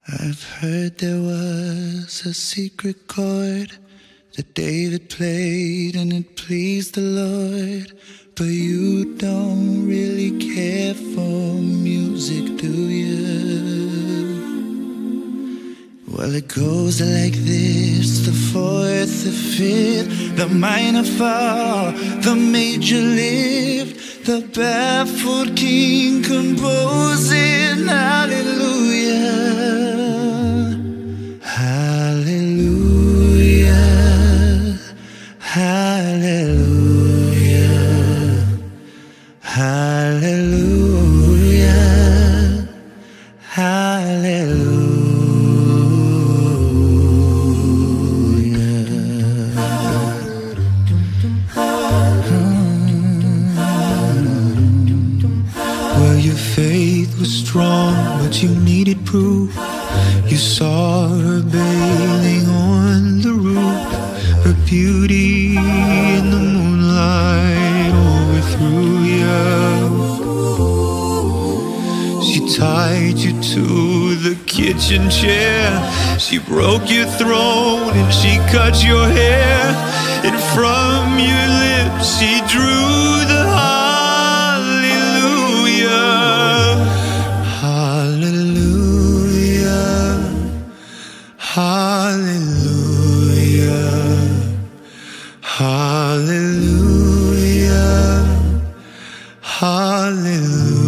I've heard there was a secret chord that David played and it pleased the Lord. But you don't really care for music, do you? Well, it goes like this: the fourth, the fifth, the minor fall, the major lift, the baffled king composing hallelujah, hallelujah, hallelujah, hallelujah, hallelujah. Well, your faith was strong, but you needed proof. You saw her bathing on the roof, her beauty in the moonlight overthrew you. She tied you to the kitchen chair, she broke your throat and she cut your hair, and from your lips she drew the hallelujah, hallelujah, hallelujah, hallelujah, hallelujah.